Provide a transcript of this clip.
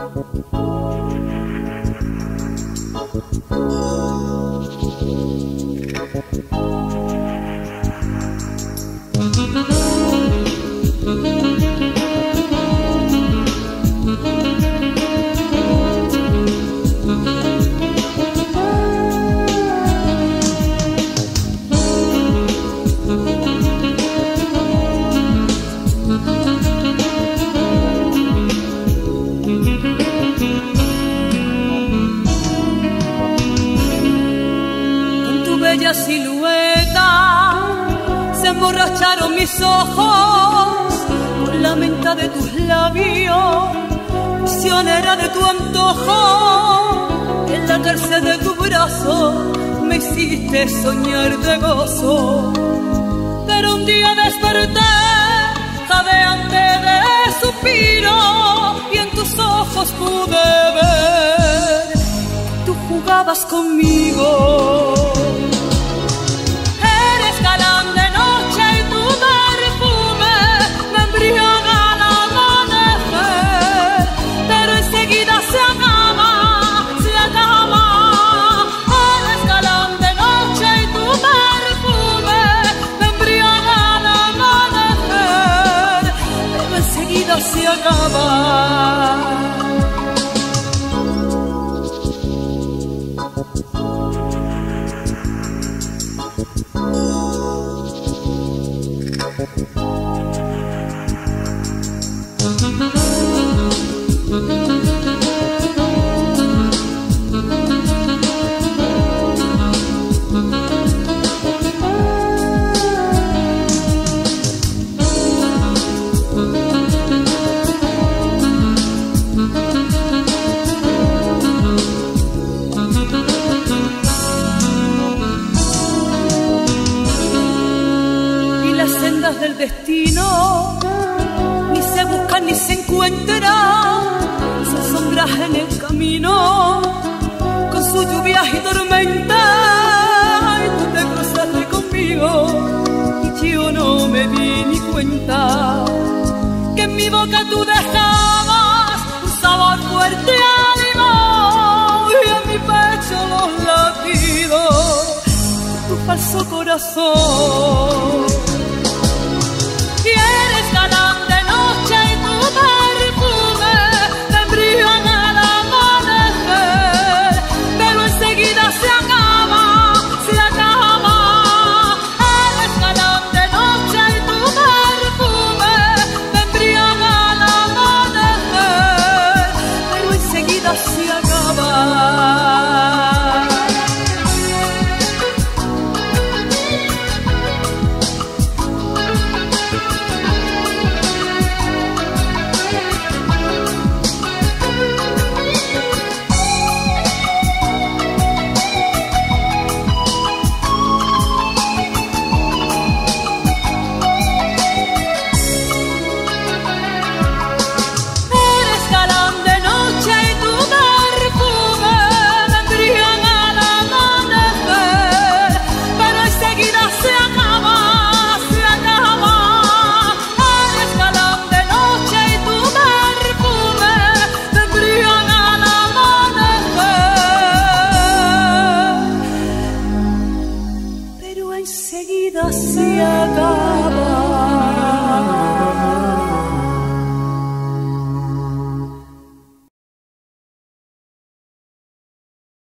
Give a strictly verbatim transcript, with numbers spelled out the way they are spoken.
Silueta se emborracharon mis ojos con la menta de tus labios, prisionera de tu antojo. En la cárcel de tu brazo me hiciste soñar de gozo, pero un día desperté jadeante de suspiro y en tus ojos pude ver que tú jugabas conmigo. Galán de noche y tu perfume me embriaga al amanecer, pero enseguida se acaba, se acaba. Eres galán de noche y tu perfume me embriaga al amanecer, pero enseguida se acaba. Del destino ni se buscan ni se encuentran, son sombras en el camino con sus lluvias y tormentas. Y tú te cruzaste conmigo y yo no me di ni cuenta que en mi boca tú dejabas un sabor fuerte a limón y en mi pecho los latidos de tu falso corazón.